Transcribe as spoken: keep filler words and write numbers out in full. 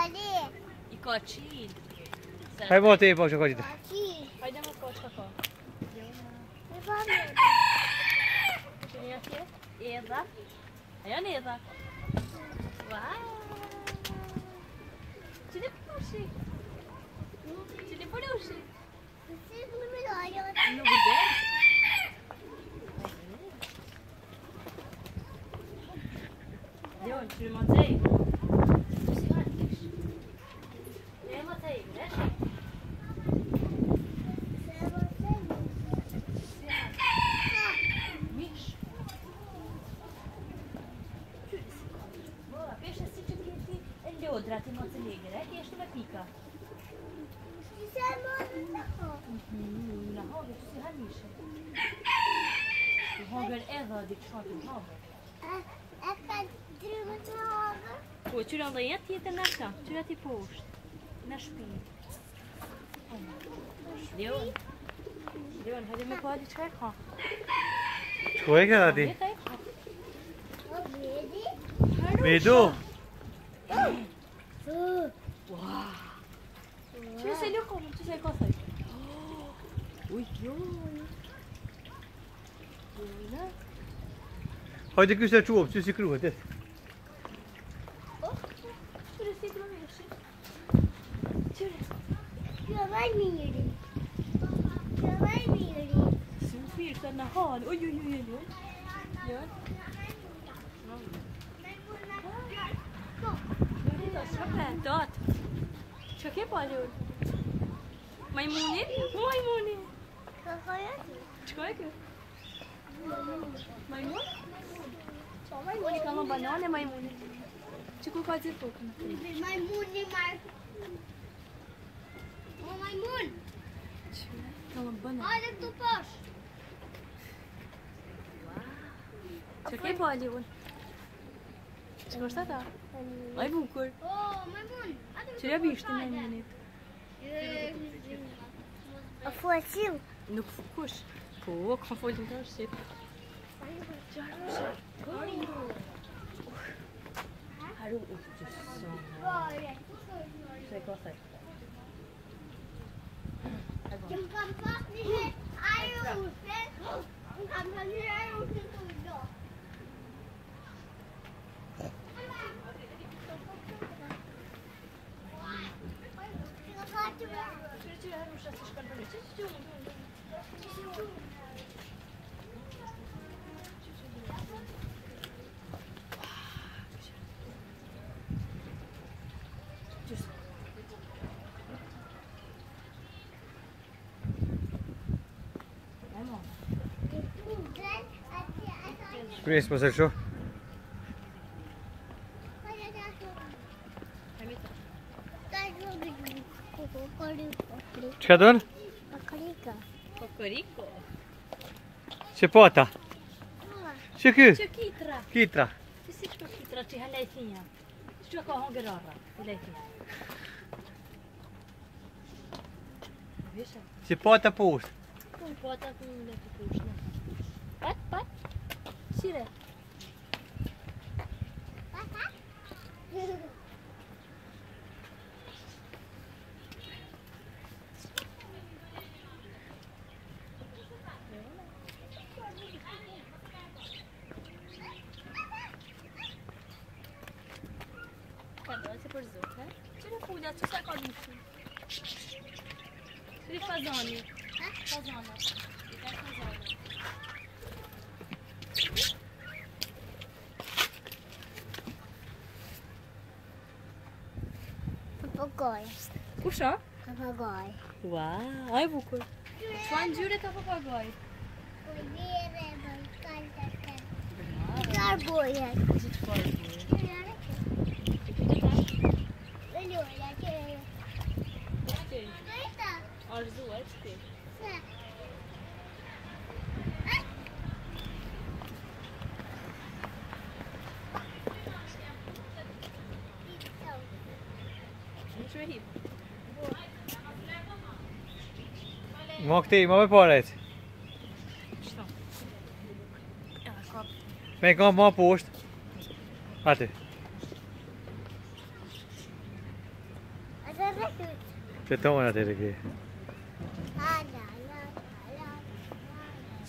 I kocsin. Hai volt épp, csak hagyj ide. Hagyjam a kocsakat. Mi van? Csinálja ki? Érza. Olyan érza. Wow. Cine poruši? Cine poruši? Nu budem. Jó, čujemocej. Tu si hadiš. Nema tej, ne? Miš. Boa, peixe assim de que ele outra tem uma liga, né? Que este vai picar. Na havet, du ser här Mischa. Du hagar Eva, ditt schatten havet. Jag kan druva till havet. Pô, tirando aí a tita na cá. Tira te posto. Na espinha. Deu? Deu, não vai me pode tirar cá. Skoja kada ti? Medu? Wow. Tira se ele como, tu sei qual foi. Ui, ui. Hagyj küzdeni csúvom, csúszik ruhat. Jag var myrig. Jag var myrig. Solfilten har. Oj, oj, oj, oj. Ja. Dot. Csak épp alul. Maimunin? Maimunin. Cskoik? Maimun? Só maimun, que é uma banana, maimun. Tipo, quase pouco. Maimun e mar. Ô, Maimun. É uma banana. Olha que tu pôs. Csak épp alul. Você gosta da? Ai, bucur. Ô, Maimun. Tira a vista, maimun. A focinho? No fucus. Pô, com foi do torcer. Haru o som. Sei qual é. Chúng con phát đi hết. Ai ưu hết. Chúng con phát đi ai ưu hết tụi đó. Christmas er så. Ce adun? Cocorica. Cocorico. Ce pota? Ce que? Ce chitra. Kitra. Tu sais que chitra, tu as leitinha. Tu as com gerara, leitinha. Veja. Ce pota pus. Com pota com leite puxa. Pat, pat. Tira. Por zoca. Tira a folha, tu sai com isso. Tira fazone. Fazona. Tira fazona. Papagaio. Puxa. Papagaio. Uau. Ai, buco. Quando jura que é papagaio? Garboia. A gente pode. Olha aqui. Gostei. Olha os dois, gostei. Deixa eu rir. Magti, ma võib olla, et? Meil ka maa puust. Vaata. ut. Це то вона ти таке.